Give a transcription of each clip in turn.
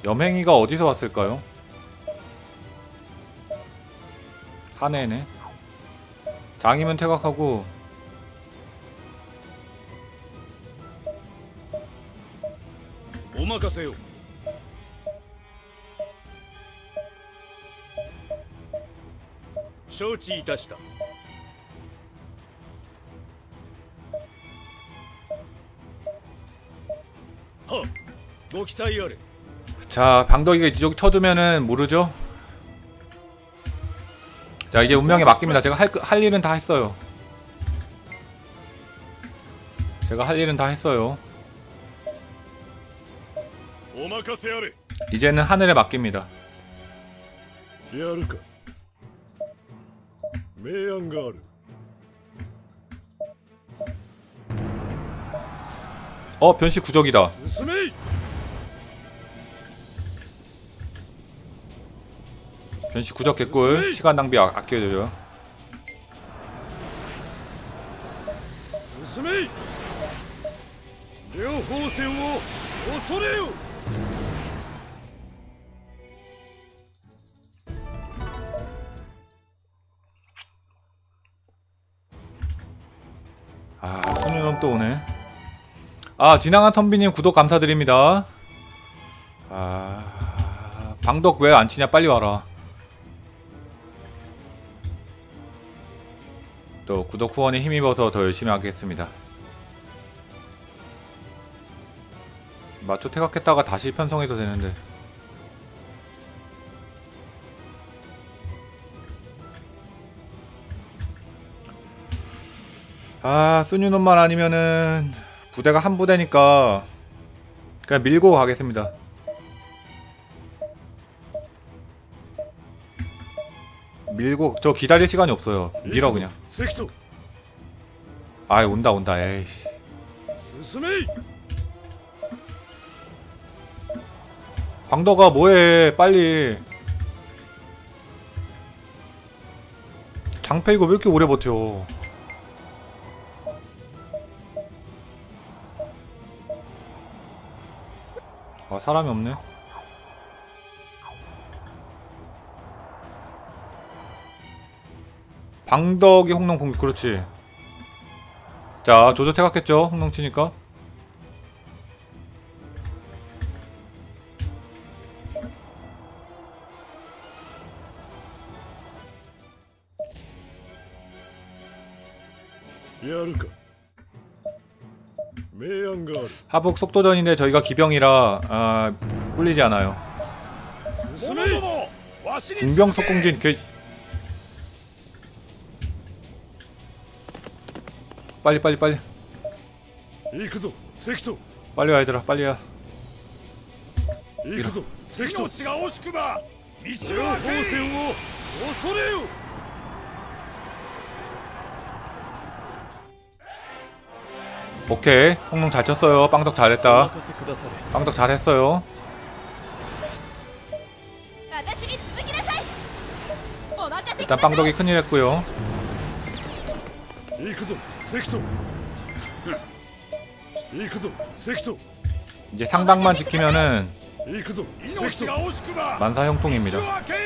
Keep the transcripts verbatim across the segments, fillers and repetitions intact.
염행이가 어디서 왔을까요? 한해네. 장이면 퇴각하고. 오마카세요.承知いたした。 하, 고기타이아래. 자, 방덕이가 이쪽 쳐주면은 모르죠? 자, 이제 운명에 맡깁니다. 제가 할, 할 일은 다 했어요. 제가 할 일은 다 했어요. 오마카세아래. 이제는 하늘에 맡깁니다. やるか。明暗がある。 어, 변시 구적이다. 進め。 변시 구적 개꿀. 시간 낭비 아, 아껴줘요. 進め。両方戦を恐れよ。 아, 손유놈 또 오네. 아, 지나간 선비님 구독 감사드립니다. 아, 방덕 왜 안 치냐? 빨리 와라. 또 구독 후원에 힘입어서 더 열심히 하겠습니다. 마초 퇴각했다가 다시 편성해도 되는데. 아, 쓰뉴놈만 아니면은 부대가 한 부대니까 그냥 밀고 가겠습니다. 밀고 저 기다릴 시간이 없어요. 밀어 그냥. 아이, 온다 온다. 에이씨. 방덕아 뭐해 빨리. 장패 이거 왜 이렇게 오래 버텨. 아, 사람이 없네. 방덕이 홍농 공격. 그렇지. 자, 조조 퇴각했죠. 홍농 치니까. 하북 속도전인데 저희가 기병이라 아, 꿀리지 않아요. 중병 속공진 그... 빨리 빨리 빨리 빨리 와 얘들아 빨리 와. 오케이, 홍농 잘 쳤어요. 빵덕 잘했다. 빵덕 잘했어요. 일단 빵덕이 큰일 했고요. 이제 상당만 지키면은 만사 형통입니다.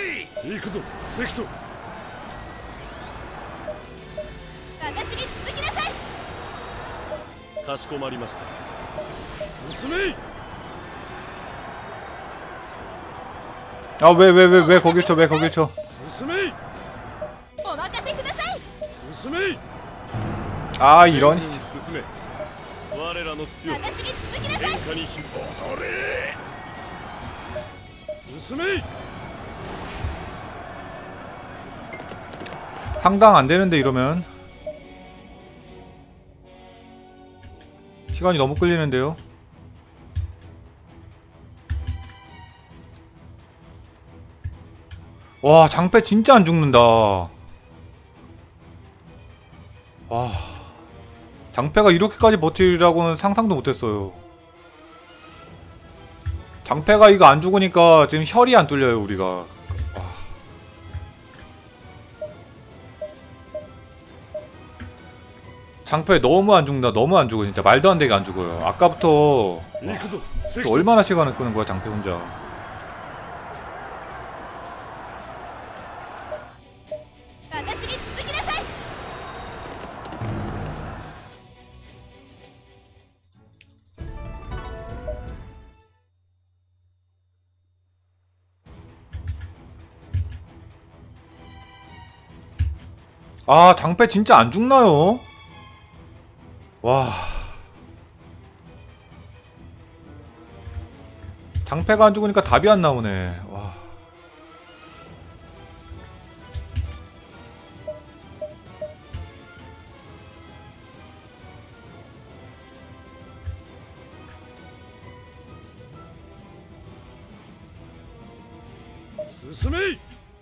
아, 왜 왜 왜 왜 거길 쳐? 왜 거길 쳐? 아, 이런 씨. 상당 안 되는데 이러면 시간이 너무 끌리는데요. 와, 장패 진짜 안 죽는다. 와, 장패가 이렇게까지 버티라고는 상상도 못했어요. 장패가 이거 안 죽으니까 지금 혈이 안 뚫려요 우리가. 와. 장패 너무 안 죽는다. 너무 안 죽어 진짜. 말도 안 되게 안 죽어요. 아까부터 와, 얼마나 시간을 끄는 거야 장패 혼자. 아, 장패 진짜 안 죽나요? 와. 장패가 안 죽으니까 답이 안 나오네. 와. 스스메이!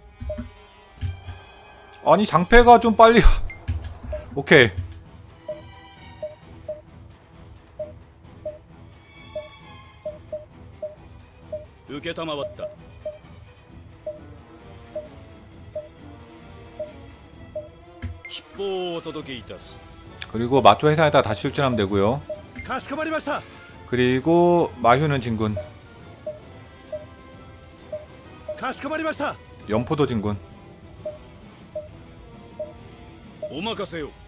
아니, 장패가 좀 빨리. 오케이. 으케타마왔다. 기포をお届けいたす. 그리고 마초 해상에다 다시 출전하면 되고요. かしこまりました. 그리고 마휴는 진군. かしこまりました. 연포도 진군. お任せよ.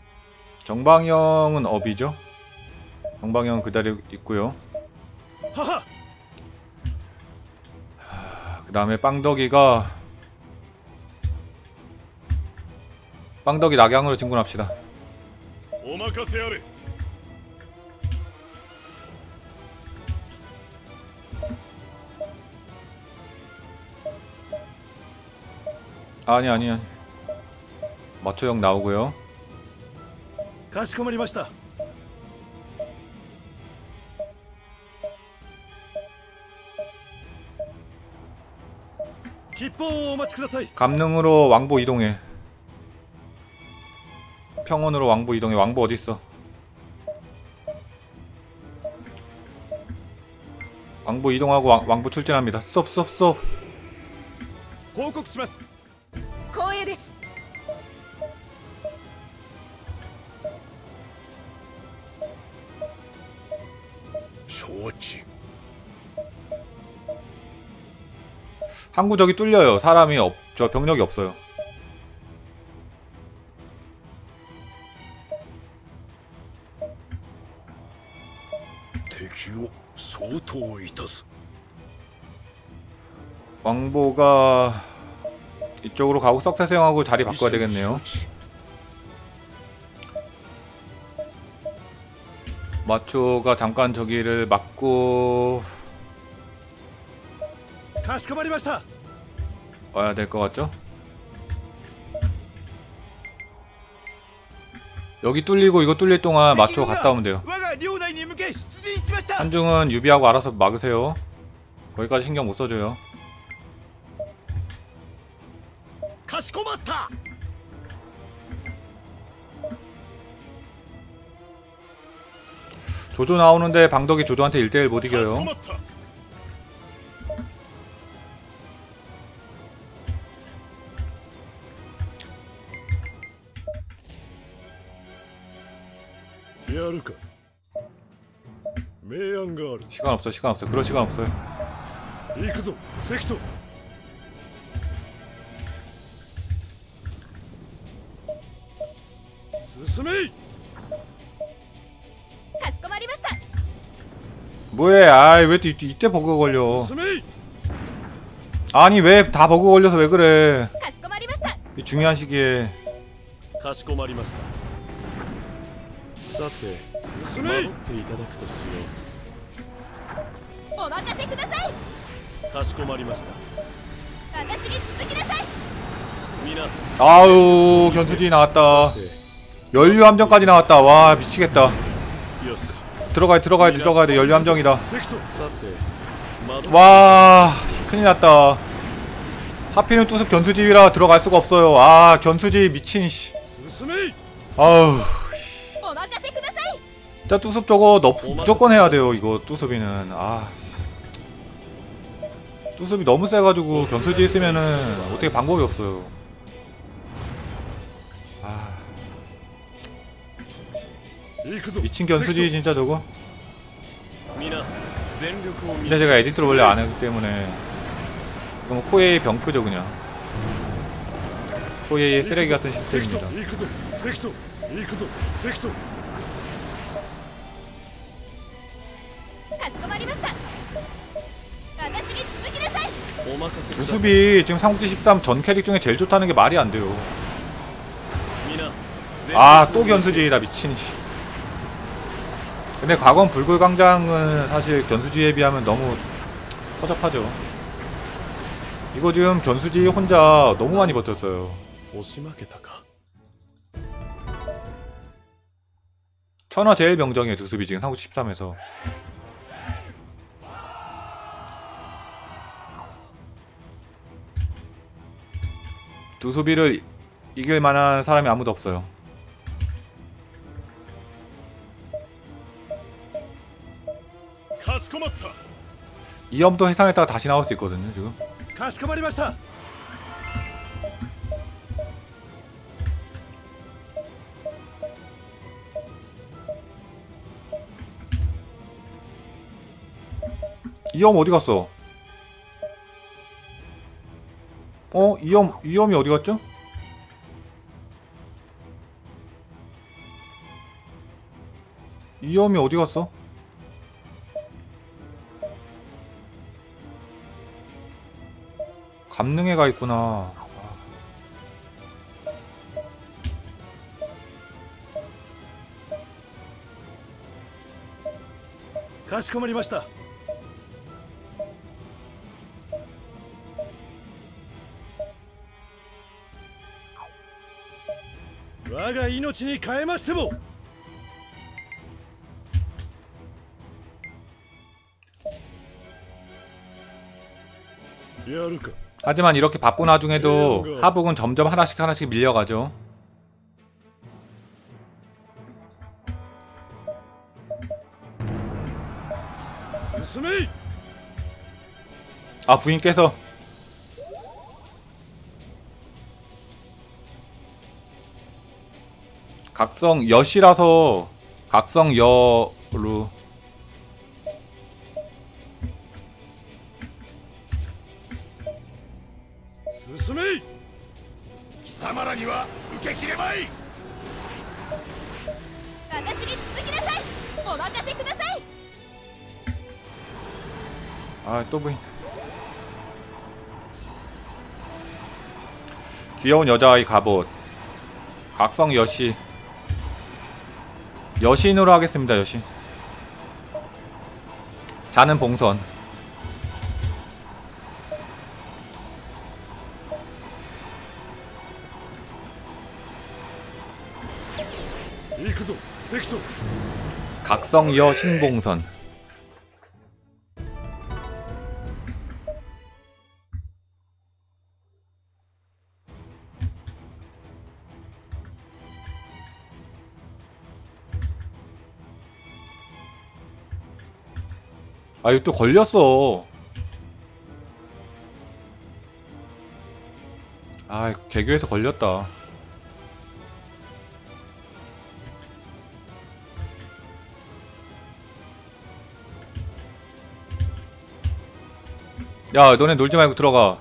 정방형은 업이죠. 정방형은 그대로 있고요. 하하. 그 다음에 빵덕이가 빵덕이 낙양으로 진군합시다. お任せあれ. 아니 아니 아니. 마초형 나오고요. かしこまりました. 기포をお待ちください. 감능으로 왕보 이동해. 평원으로 왕보 이동해. 왕보 어딨어? 왕보 이동하고 왕, 왕보 출전합니다. 스톱 스톱 스톱. 報告します. 光栄です. 承知. 항구 저기 뚫려요. 사람이 없, 저 병력이 없어요. 왕보가 이쪽으로 가고 썩새생하고 자리 바꿔야 되겠네요. 마초가 잠깐 저기를 막고 かしこまりました. 와야 될 것 같죠? 여기 뚫리고 이거 뚫릴 동안 마초 갔다 오면 돼요. 한중은 유비하고 알아서 막으세요. 거기까지 신경 못 써줘요. かしこまった. 조조 나오는데 방덕이 조조한테 일 대일 못 이겨요. 시간 없어 시간 없어 그럴 시간 없어요. 行くぞ関戸. 스스메이. かしこまりました. 뭐해? 아이 왜 이, 이때 버그 걸려? 스스메이. 아니 왜 다 버그 걸려서 왜 그래? かしこまりました. 이 중요한 시기에. かしこまりました. さて進め守っていただくとしよお任せください. う. かしこまりました. 私に続きなさい. 미나. 아우 견수지 나왔다. 연료 함정까지 나왔다. 와 미치겠다. 들어가야 들어가야 돼 들어가야 돼. 연료 함정이다. 와 큰일 났다. 하필은 뚜습 견수집이라 들어갈 수가 없어요. 아 견수집 미친 씨. 아우. 진짜 뚜습 저거 너 무조건 해야 돼요. 이거 뚜습이는. 아. 뚜습이 너무 세가지고 견수지 있으면은 어떻게 방법이 없어요. 아. 미친 견수지 진짜 저거. 근데 제가 에디트를 원래 안 하기 때문에 이거 뭐 코에이 병크죠 그냥. 코에이의 쓰레기 같은 시스템입니다. かしこまりました. 私に続きなさい. 주습이 지금 삼국지 십삼 전 캐릭 중에 제일 좋다는 게 말이 안 돼요. 아, 또 견수지휘다 미친. 근데 과거는 불굴광장은 사실 견수지휘에 비하면 너무 허접하죠. 이거 지금 견수지휘 혼자 너무 많이 버텼어요. 押し負けたか 천하 제일 명정이에요. 두수비 지금 삼국 십삼에서. 두수비를 이길 만한 사람이 아무도 없어요. 이염도 해상했다가 다시 나올 수 있거든요 지금. かしこまりました 이염 어디 갔어? 어? 이염, 이염이 어디 갔죠? 이염이 어디 갔어? 감능에 가 있구나. かしこまりました 我が命に変えましても やるか 하지만 이렇게 바쁜 와중에도 하북은 점점 하나씩 하나씩 밀려가죠. 스스메이 아, 부인께서 각성 여시라서 각성 여로 스스메이 貴様らには受けきれまい私に続きなさい。お任せください。 아, 또 부인. 귀여운 여자아이 갑옷. 각성 여시. 여신으로 하겠습니다. 여신. 자는 봉선. 각성 여신 봉선. 아, 이거 또 걸렸어. 아, 개교에서 걸렸다. 야, 너네 놀지 말고 들어가.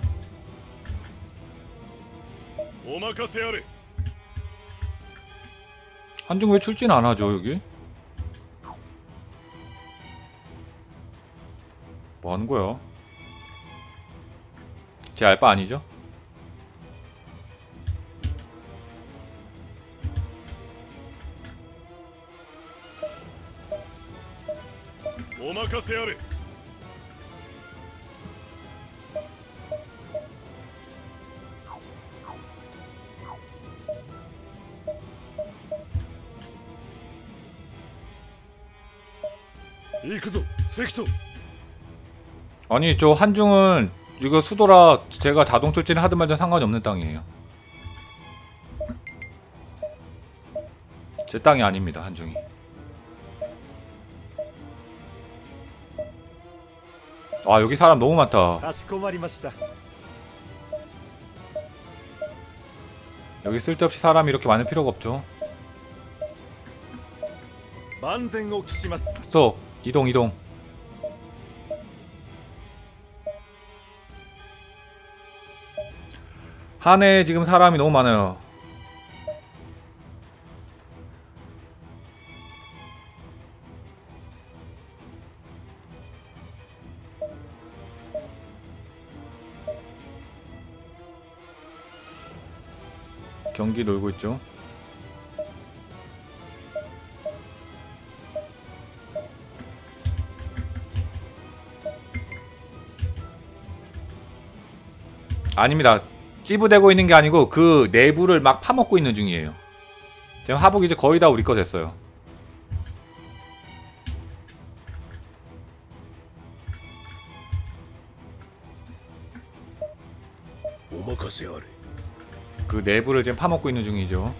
한중 왜 출진 안 하죠, 여기? 뭐 하는 거야? 제 알바 아니죠? 오마카세하레. 이크소 세키토. 아니, 저 한중은 이거 수도라 제가 자동 출진을 하든 말든 상관이 없는 땅이에요. 제 땅이 아닙니다, 한중이. 아, 여기 사람 너무 많다. 여기 쓸데없이 사람이 이렇게 많을 필요가 없죠. 스톱. 이동 이동. 한해에 지금 사람이 너무 많아요. 경기 놀고 있죠. 아닙니다. 찌부대고 있는 게 아니고 그 내부를 막 파먹고 있는 중이에요. 지금 하복 이제 거의 다 우리 거 됐어요. 그 내부를 지금 파먹고 있는 중이죠.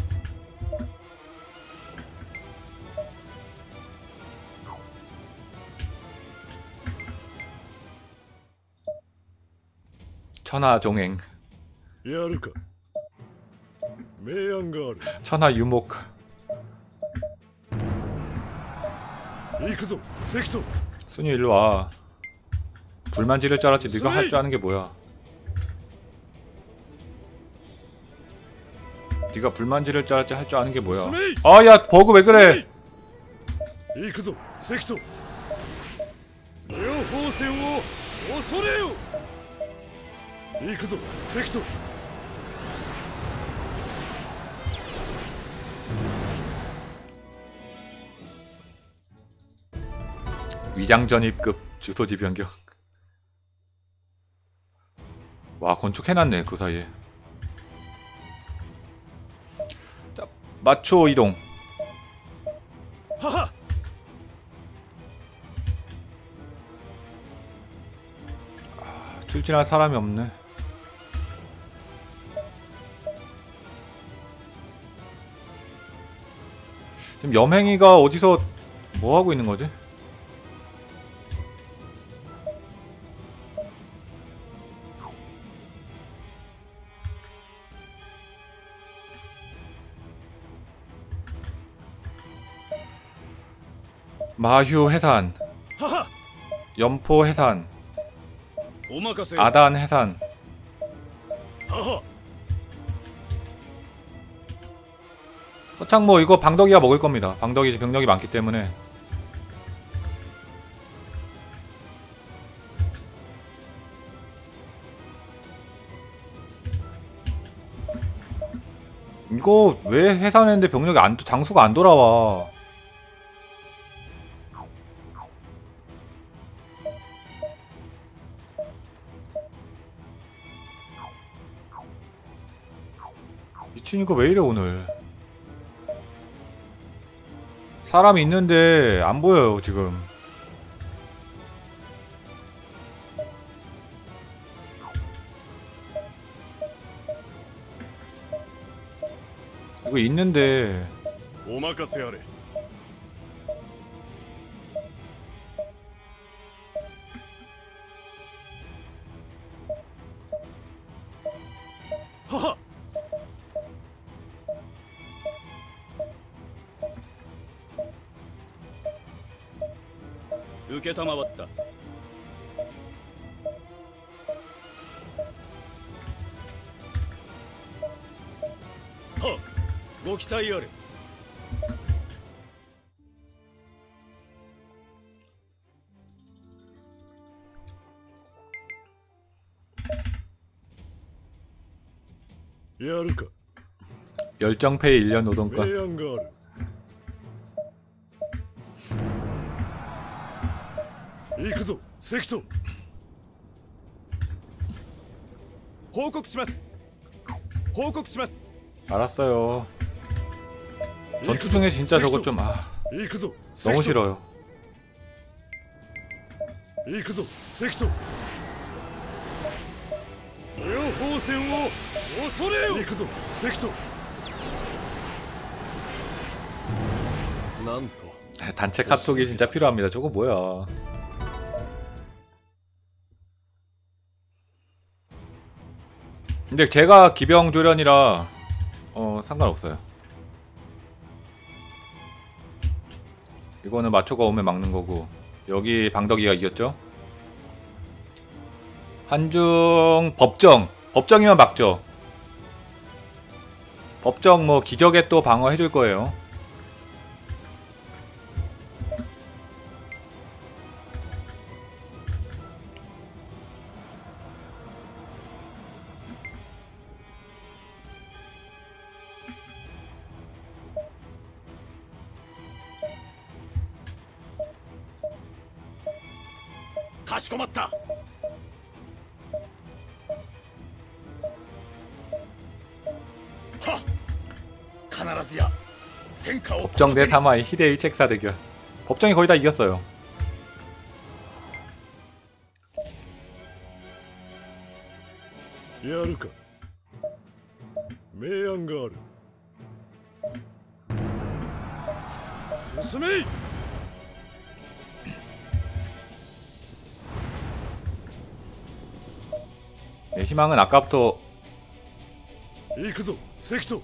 천하종행. 천하유목. 순이 일로와. 불만 지를 줄 알았지 네가 할 줄 아는 게 뭐야. 네가 불만 지를 줄 알았지 할 줄 아는 게 뭐야. 아 야 버그 왜 그래. 위장전입급 주소지 변경. 와 건축해놨네 그 사이에. 자 마초 이동. 하하. 아, 출진할 사람이 없네. 지금 염행이가 어디서 뭐 하고 있는 거지? 마휴 해산, 연포 해산, 아단 해산. 서창 뭐 이거 방덕이가 먹을 겁니다. 방덕이 병력이 많기 때문에. 이거 왜 해산했는데 병력이 안 장수가 안 돌아와. 미친 이거 왜 이래 오늘. 사람이 있는데 안 보여요 지금. 이거 있는데. 오마카세하래. 하하. 으케타마왔다. 하. 고키타이아레. 야르카. 열정페이 일 년 노동권. 이쿠조, 세키토.報告します.報告します. 알았어요. 전투 중에 진짜 저거 좀 아. 너무 싫어요. 이쿠조, 세키토. 両方戦を恐れよ. 이쿠조, 세키토. 난토. 단체 카톡이 진짜 필요합니다. 저거 뭐야. 근데 제가 기병조련이라 어 상관없어요. 이거는 마초가 오면 막는 거고. 여기 방덕이가 이겼죠. 한중 법정 법정이면 막죠. 법정 뭐 기적에 또 방어해줄 거예요. ずや戦火を 법정 대 사마이 희대의 책사 대결. 법정이 거의 다 이겼어요. やるか。明暗がある。進めい。 네, 희망은 아까부터 行くぞ関戸。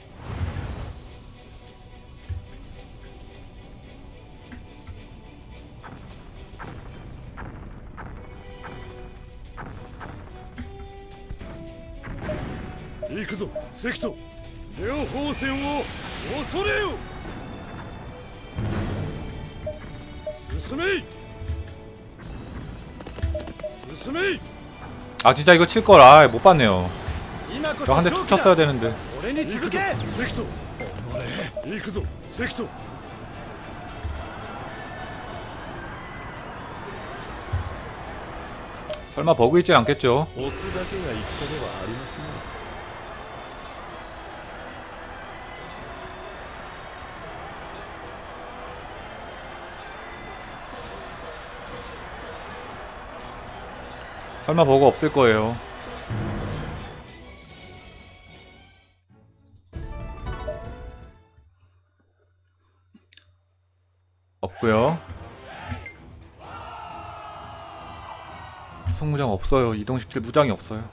行くぞ関戸。両方戦を恐れよ。進めい。進めい。 아 진짜 이거 칠걸. 아 못봤네요. 저 한 대 툭 쳤어야 되는데. 설마 버그 있진 않겠죠? 설마 버그 없을 거예요. 없고요. 성무장 없어요. 이동시킬 무장이 없어요.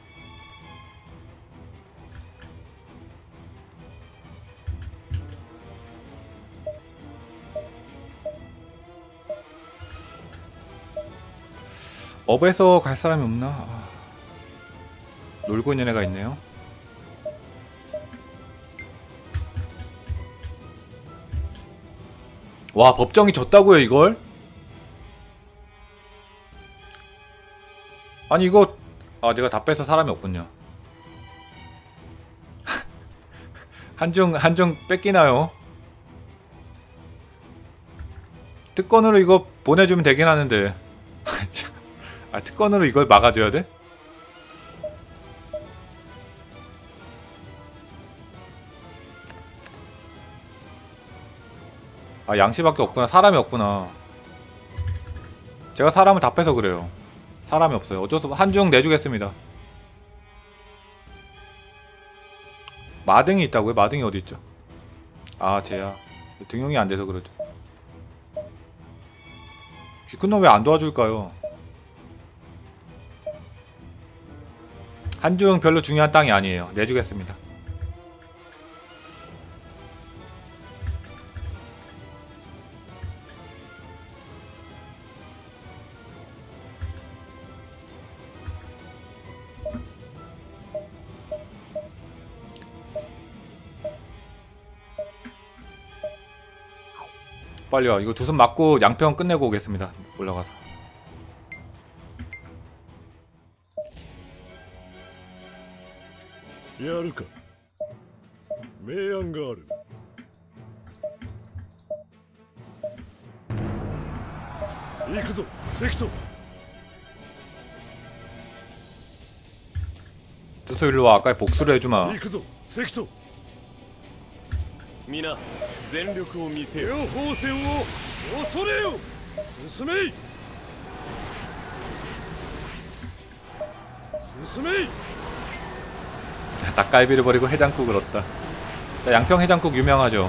업에서 갈 사람이 없나? 아, 놀고 있는 애가 있네요. 와 법정이 졌다고요 이걸? 아니 이거 아 내가 다 빼서 사람이 없군요. 한중 한중 뺏기나요? 특권으로 이거 보내주면 되긴 하는데 아 특권으로 이걸 막아줘야 돼? 아 양씨밖에 없구나. 사람이 없구나. 제가 사람을 다 빼서 그래요. 사람이 없어요. 어쩔 수 없어. 한중 내주겠습니다. 마등이 있다고요? 마등이 어디 있죠? 아 쟤야. 등용이 안 돼서 그러죠. 귀큰놈 왜 안 도와줄까요? 한중 별로 중요한 땅이 아니에요. 내주겠습니다. 빨리 와. 이거 두순 맞고 양평 끝내고 오겠습니다. 올라가서. 야르카. 매안가ある. 이쿠조, 세키토. 두수 일로 와. 아까 복수를 해주마. 이쿠조, 세키토. 皆全力を見せよ。両方戦を恐れよ。進めい。進めい。 닭갈비를 버리고 해장국을 얻다. 양평 해장국 유명하죠.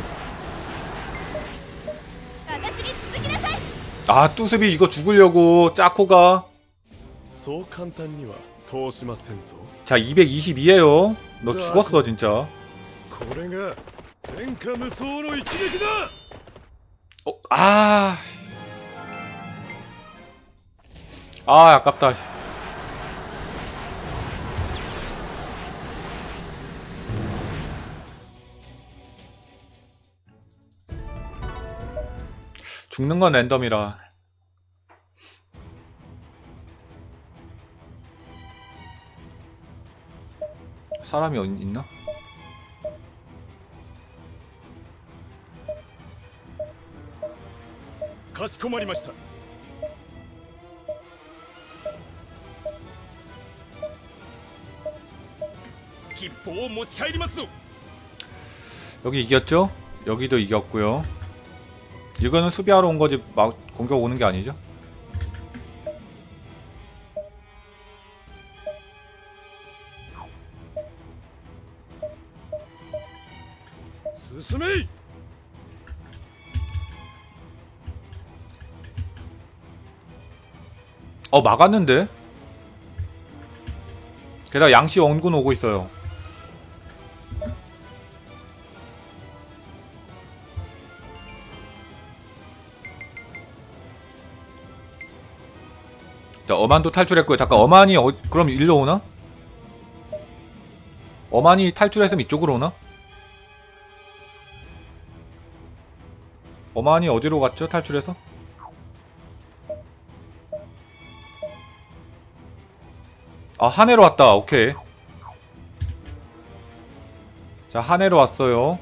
아 뚜습이 이거 죽으려고 짜코가. 자 이백이십이에요. 너 죽었어 진짜. 어, 아, 아 아깝다. 죽는 건 랜덤이라. 사람이 어디 있나? 가시코마리마시타. 기포を持ち帰ります. 여기 이겼죠? 여기도 이겼고요. 이거는 수비하러 온 거지 막 공격 오는 게 아니죠? 스스메이! 어 막았는데? 게다가 양씨 원군 오고 있어요. 자, 어만도 탈출했고요. 잠깐 어만이 어, 그럼 일로 오나? 어만이 탈출했으면 이쪽으로 오나? 어만이 어디로 갔죠? 탈출해서? 아, 하네로 왔다. 오케이. 자, 하네로 왔어요.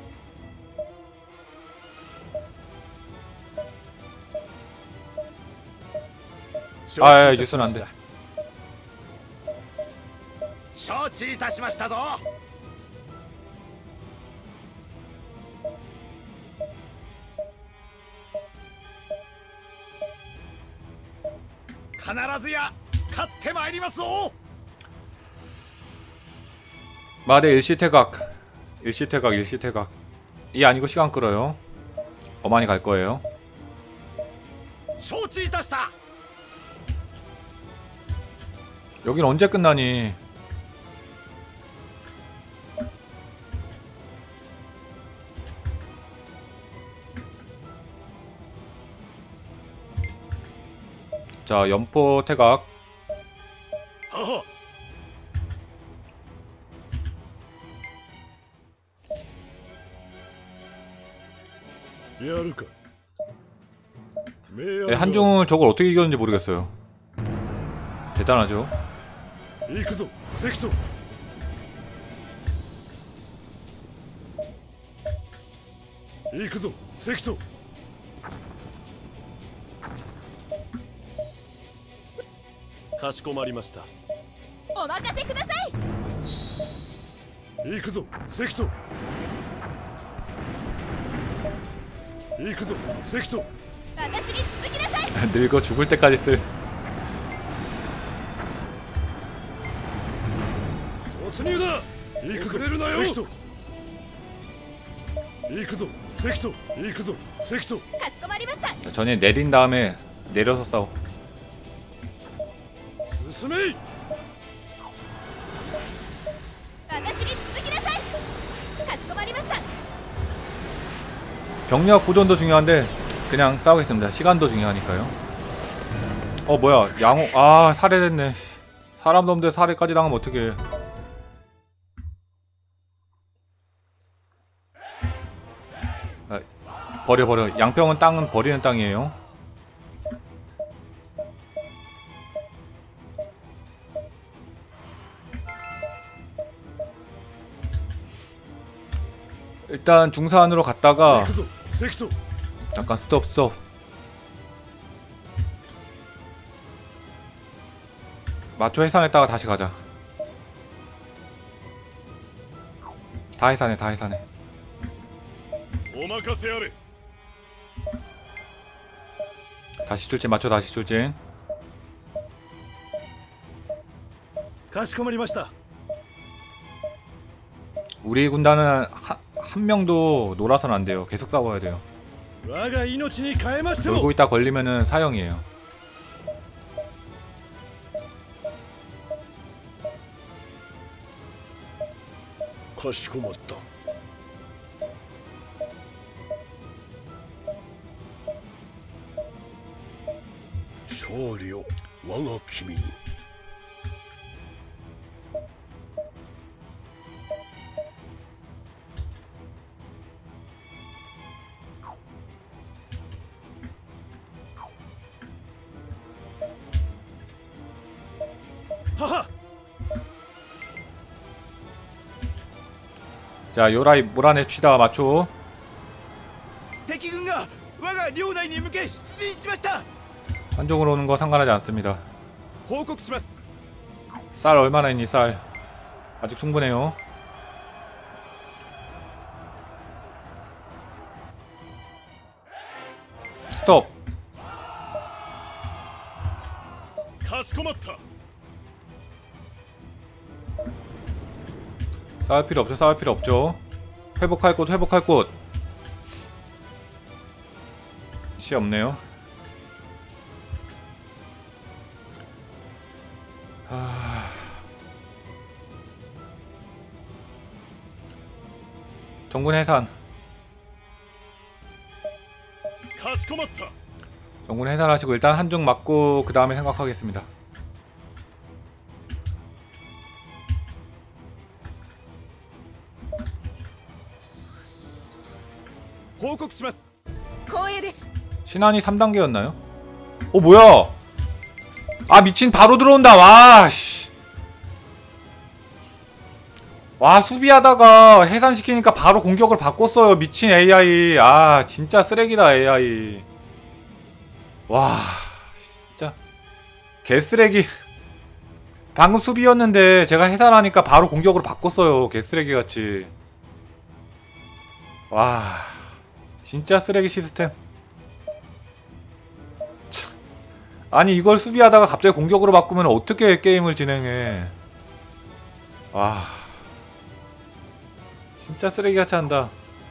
아, 예, 뉴스는 안 돼. 承知いたしましたぞ。必ずや勝ってまいりますぞ。 마대 일시 태각. 일시 태각, 일시 태각. 이 아니고 시간 끌어요. 어만이 갈 거예요. 承知いたした。 여긴 언제 끝나니? 자, 연포 태각. はは。 やるか。 네, 한중을 저걸 어떻게 이겼는지 모르겠어요. 대단하죠. 行くぞ関戸。行くぞ関戸。かしこまりました。 お任せください。 行くぞ関戸。行くぞ関戸。 私に続きなさい。 늙어 죽을 때까지 쓸. 突入だ。行くぞ関戸。行くぞ関戸。行くぞ関戸。 かしこまりました。 전에 내린 다음에 내려서 싸워. 進めい。 私に続きなさい。かしこまりました。 병력 보존도 중요한데 그냥 싸우겠습니다. 시간도 중요하니까요. 어 뭐야 양호. 아 살해됐네. 사람 놈들 살해까지 당하면 어떡해. 아, 버려 버려. 양평은 땅은 버리는 땅이에요. 일단 중산으로 갔다가 잠깐 스톱 스톱. 마초 해산했다가 다시 가자. 다 해산해 다 해산해. 다시 출진. 마초 다시 출진. かしこまりました。 우리 군단은 하, 한 명도 놀아서는 안 돼요. 계속 싸워야 돼요. 我が命に変えましても。 놀고 있다 걸리면은 사형이에요. 가しこまった。勝利を我が君に。 자, 요라이 몰아냅시다. 마초. 한쪽으로 오는 거 상관하지 않습니다. 쌀 얼마나 있니? 쌀 아직 충분해요. かしこまった。 싸울 필요 없죠. 싸울 필요 없죠. 회복할 곳 회복할 곳. 시 없네요. 하... 정군 해산. 정군 해산하시고 일단 한중 맞고 그 다음에 생각하겠습니다. 신한이 삼 단계였나요? 어 뭐야? 아 미친 바로 들어온다. 와 씨. 와 수비하다가 해산시키니까 바로 공격을 바꿨어요. 미친 에이아이. 아 진짜 쓰레기다 에이아이. 와 진짜 개쓰레기. 방금 수비였는데 제가 해산하니까 바로 공격으로 바꿨어요. 개쓰레기같이. 와 진짜 쓰레기 시스템. 참. 아니 이걸 수비하다가 갑자기 공격으로 바꾸면 어떻게 게임을 진행해. 와 진짜 쓰레기같이 한다.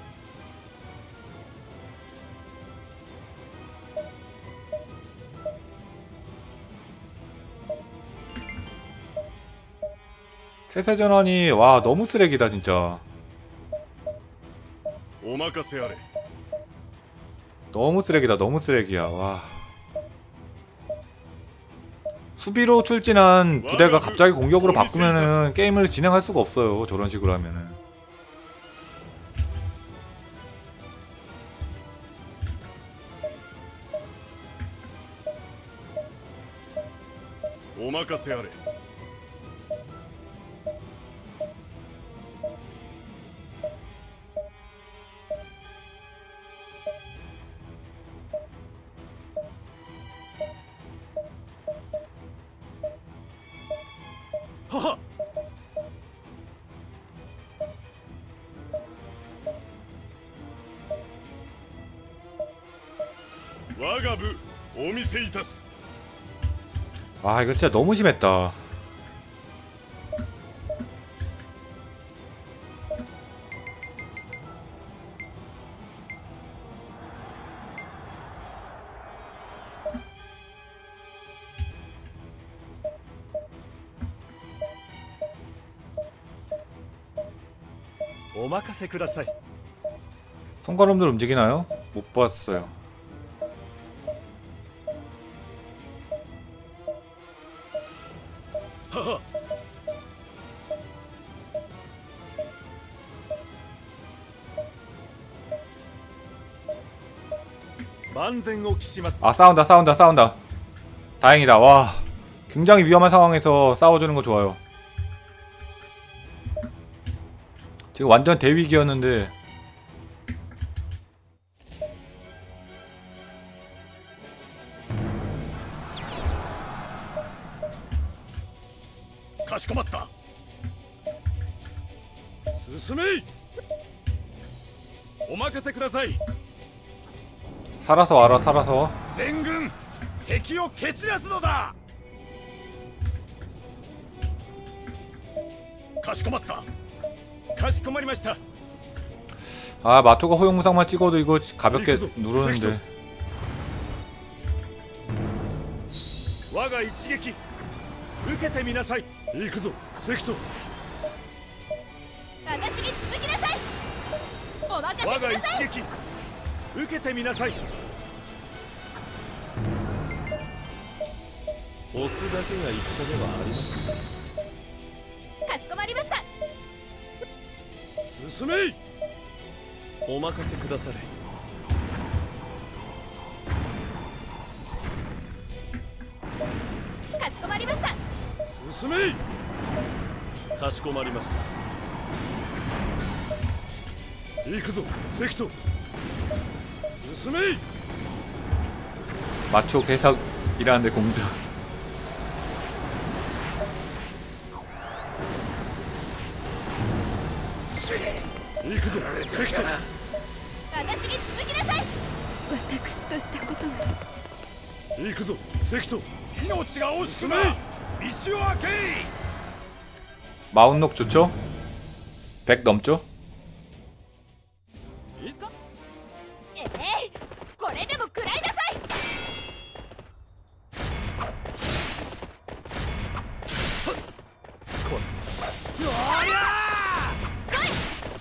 세세전환이 와 너무 쓰레기다 진짜. 너무 쓰레기다. 너무 쓰레기야. 와 수비로 출진한 부대가 갑자기 공격으로 바꾸면은 게임을 진행할 수가 없어요. 저런 식으로 하면은. 오마카세하래. 하하. 와가부 오미세 이타스. 와 이거 진짜 너무 심했다. 오마카세 쿠다사이. 손가락들 움직이나요? 못 봤어요. 하하. 아 싸운다 싸운다 싸운다. 다행이다. 와 굉장히 위험한 상황에서 싸워주는 거 좋아요. 지금 완전 대위기였는데. 가시코마tta. 스스메. 오마카세 쿠다사이. 살아서 와라 살아서. 전군敵を蹴散らすのだ. 가시코마tta. 가시코마리마시타. 아 마토가 호용무상만 찍어도 이거 가볍게 누르는데. 와가 이치게키. 受けてみなさい。行くぞ、関戸。 私に続きなさい。お任せください。 我が一撃受けてみなさい。押すだけが戦ではありません。 かしこまりました。 進め。お任せくだされ。 かしこまりました。 進め。かしこまりました。行くぞ、関戸。進め。 마초 개석 일하는데 공주. 行くぞ、関戸。 私に続きなさい。 私としたことが行くぞ関戸。命が惜しくば道を開け。 마운록 좋죠? 백 넘죠? ええこれでも食らいなさい。 これ。 おりゃーそい。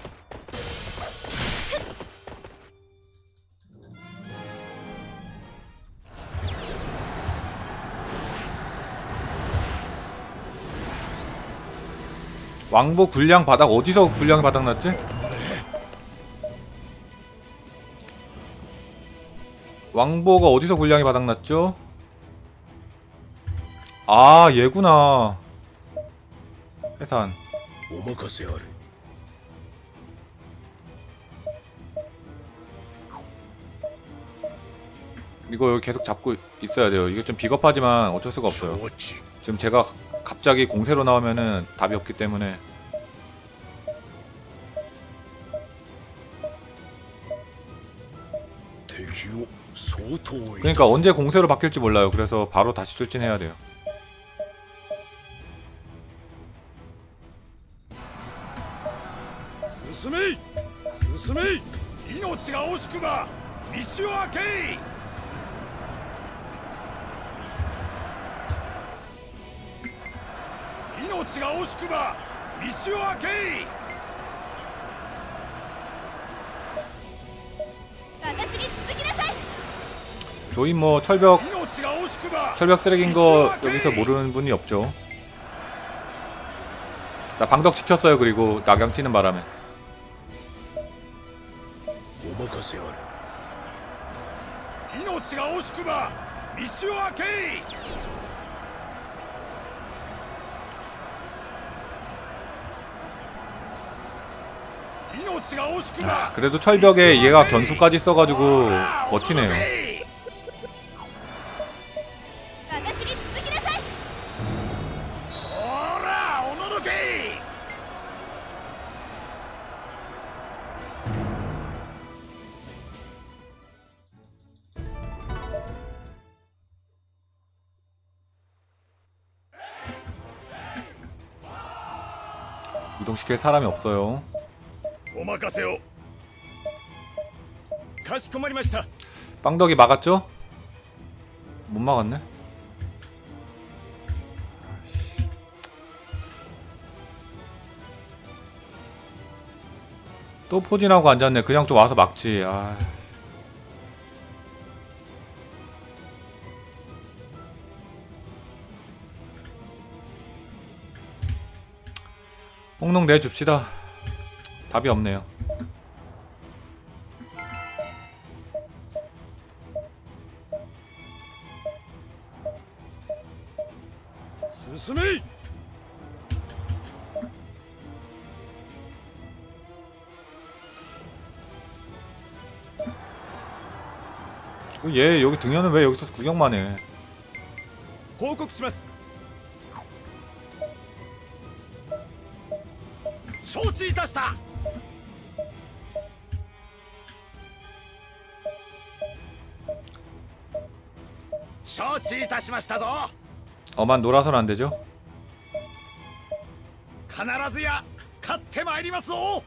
왕복 군량 바닥 어디서 군량이 바닥 났지? 왕보가 어디서 군량이 바닥 났죠? 아 얘구나. 해산. 이거 여기 계속 잡고 있어야 돼요. 이게 좀 비겁하지만 어쩔 수가 없어요. 지금 제가 갑자기 공세로 나오면은 답이 없기 때문에. 그러니까 언제 공세로 바뀔지 몰라요. 그래서 바로 다시 출진해야 돼요. 스스메이! 스스메이! 命が惜しくば道を開け。 命が惜しくば道を開け。 私に続きなさい。 조이 뭐 철벽 철벽 쓰레기인 거 여기서 모르는 분이 없죠. 자 방덕 시켰어요. 그리고 낙양 치는 바람에. 아, 그래도 철벽에 얘가 견수까지 써가지고 버티네요. 이동시킬 사람이 없어요. 빵덕이 막았죠? 못 막았네. 또 포진하고 앉았네. 그냥 좀 와서 막지. 아. 홍농 내줍시다. 답이 없네요. 스스메이! 얘 여기 등현은 왜 여기서 구경만 해? 報告します。承知いたした。承知いたしましたぞ。 어만 놀아서는 안 되죠? 必ずや勝ってまいりますぞ。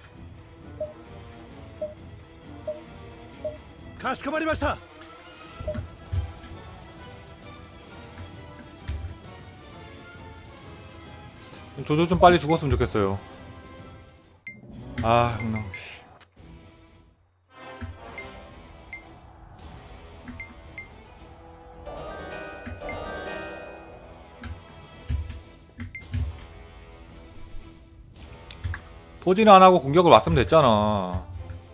かしこまりました。 조조 좀 빨리 죽었으면 좋겠어요. 아, 홍농. 포진 안 하고 공격을 왔으면 됐잖아.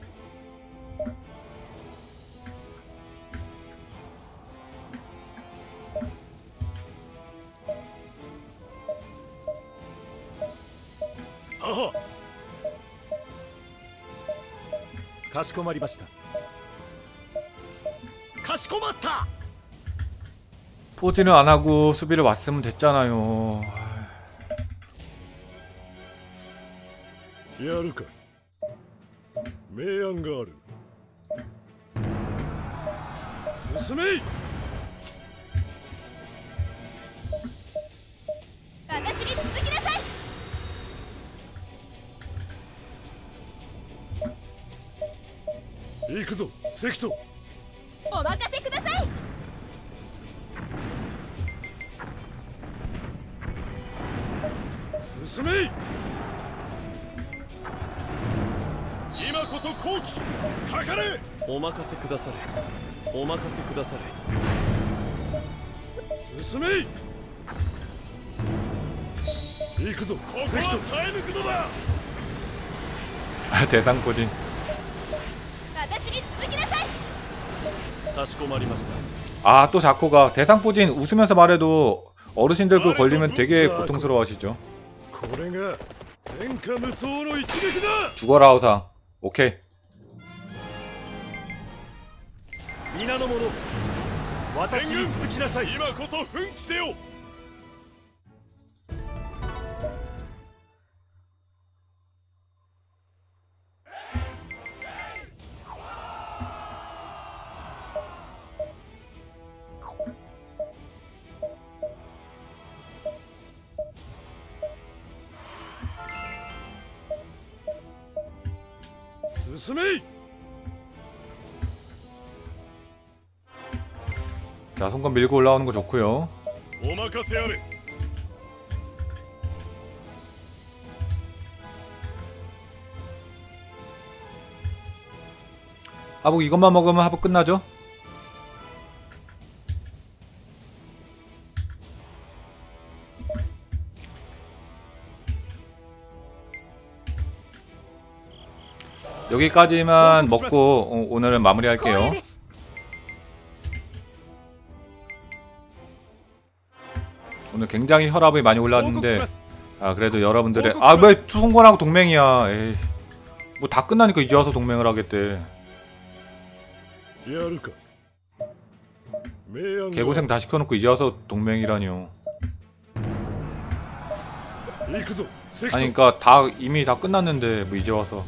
어허. かしこまりました。かしこまった。 포진을 안 하고 수비를 왔으면 됐잖아요. やるか。明暗がある。進めい。 行くぞ関戸。 お任せください。 進め。今こそ好機かかれ。 お任せくだされ。お任せくだされ。 進め。行くぞ関戸。耐え抜くのだ。 대상포진. 私に続きなさい。 かしこまりました。 아, 또 자코가 대상포진 웃으면서 말해도 어르신들 그 걸리면 되게 고통스러워하시죠. これが天下無双の一撃だ。 죽어라 하우상. 오케이. 皆の者、私に続きなさい。今こそ奮起せよ。 進め。 자, 손건 밀고 올라오는 거 좋고요. お任せあれ。 하복 이것만 먹으면 하복 끝나죠? 여기까지만 먹고 어, 오늘은 마무리할게요. 오늘 굉장히 혈압이 많이 올랐는데 아 그래도 여러분들의 아 왜 송건하고 동맹이야. 에이 뭐 다 끝나니까 이제 와서 동맹을 하겠대. 개고생 다 시켜놓고 이제 와서 동맹이라뇨. 아니 그니까 다 이미 다 끝났는데 뭐 이제 와서.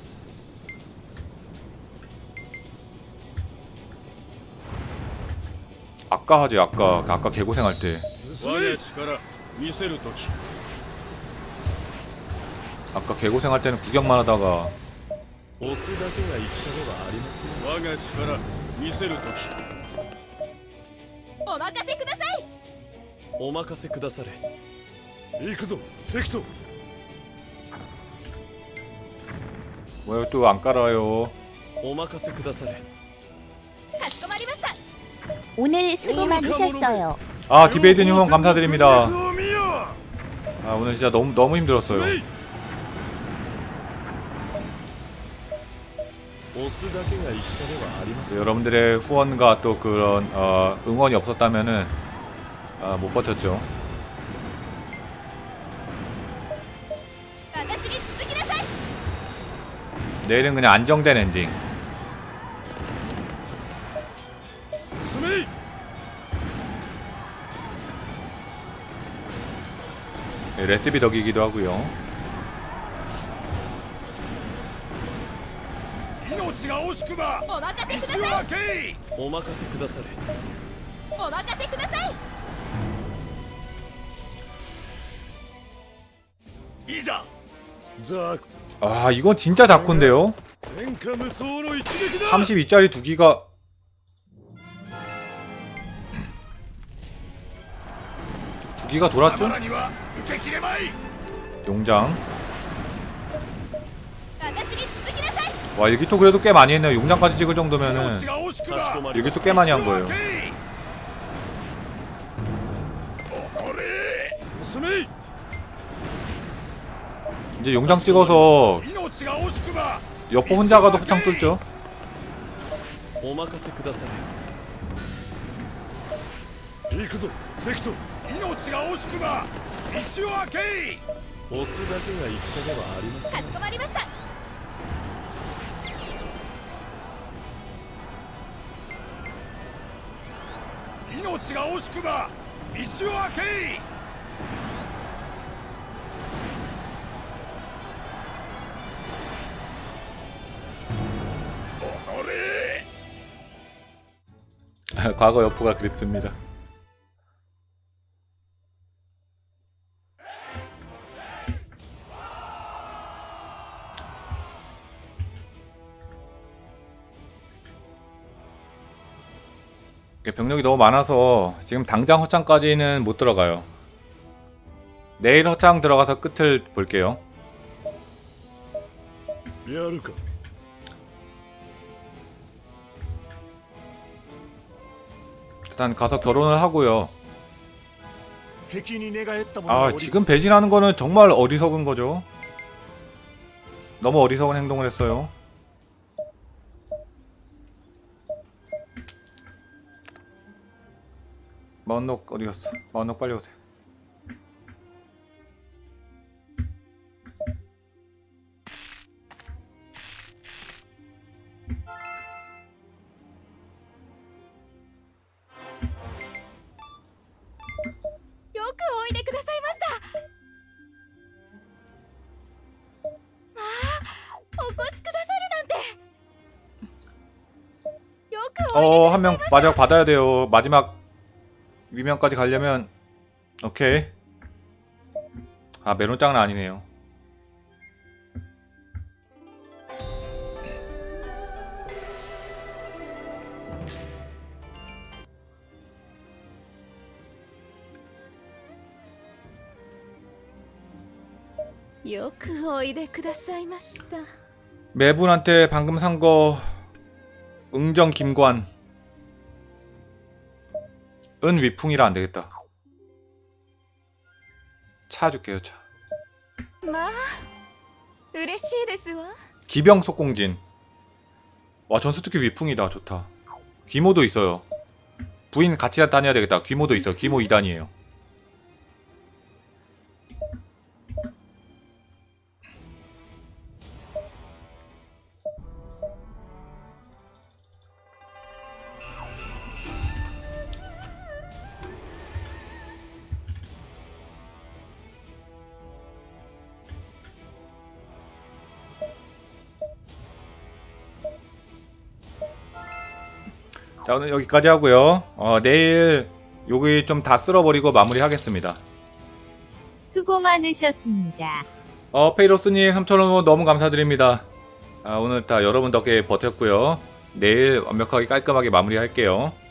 아까 하지 아까 아까 개고생할 때. 아까 개고생할 때는 구경만 하다가. 押すだけが戦ではありません。我が力見せるとき。 お任せください。 お任せくだされ。 行くぞ関戸。 왜 또 안 깔아요? お任せくだされ。 かしこまりました。 오늘 수고 많으셨어요. 아 디베이드님 후원 감사드립니다. 아 오늘 진짜 너무 너무 힘들었어요. 여러분들의 후원과 또 그런 어, 응원이 없었다면은 아, 못 버텼죠. 내일은 그냥 안정된 엔딩. 네, 레시피 덕이기도 하고요. 命が惜しくばお任せください。 お任せくだされ。 お任せください。 いざ。ザ。 아 이건 진짜 자코인데요. 天下無双の一撃だ。 삼십이 짜리 두 기가 두 기가 돌았죠? 용장. 와 일기토 그래도 꽤 많이 했네요. 용장까지 찍을 정도면은 일기토 꽤 많이 한 거예요. 이제 용장 찍어서 여포 혼자 가도 호창 뚫죠. 과거 여포가 그립습니다. 병력이 너무 많아서 지금 당장 허창까지는 못 들어가요. 내일 허창 들어가서 끝을 볼게요. やるか 일단 가서 결혼을 하고요. 敵に寝返った者 아 지금 배신하는 거는 정말 어리석은 거죠. 너무 어리석은 행동을 했어요. 마운록 어디 갔어? 마운록 빨리 오세요. 어, 한 명 마지막 받아야 돼요. 마지막 위면까지 가려면 오케이. 아, 메론장은 아니네요. 매분한테 방금 산 거 응정 김관 은 위풍이라 안되겠다. 차 줄게요. 차. 기병 속공진. 와 전수특기 위풍이다. 좋다. 귀모도 있어요. 부인 같이 다녀야 되겠다. 귀모도 있어. 귀모 이 단이에요. 자, 오늘 여기까지 하고요. 어, 내일 여기 좀 다 쓸어버리고 마무리 하겠습니다. 수고 많으셨습니다. 어, 페이로스님 삼천 원 너무 감사드립니다. 아, 오늘 다 여러분 덕에 버텼고요. 내일 완벽하게 깔끔하게 마무리 할게요.